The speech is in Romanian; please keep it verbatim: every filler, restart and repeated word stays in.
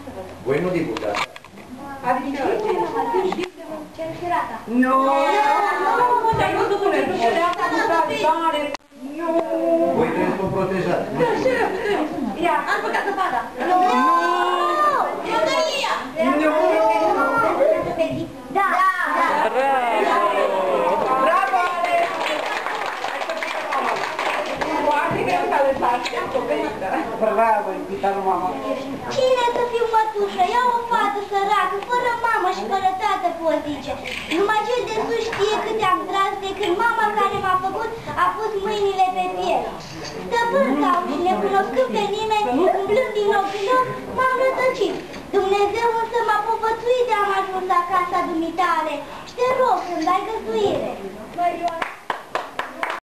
Voi nu divulgați. Adică, cercherata. nu, nu, dar eu nu spune, cercherata cu tare, nu. Voi trebuie să o protejați. Da, și, ia, am băgat zăpada. Nu, Iudălia. Nu. Da, da. Bravo, Ale. Foarte greu că le faci, descoperită. Bravo, invitată mama. Cine să fiu mătușă? Ia o fată săracă, fără mamă și fără tată, pot zice. Numai cel de sus știe câte am tras de când mama care m-a făcut a pus mâinile pe piele. Stăpân sau și necunoscând pe nimeni, umblând din loc în loc, m-am rătăcit. Dumnezeu însă m-a povățuit de am ajuns acasă dumitale și te rog să-mi dai găzduire.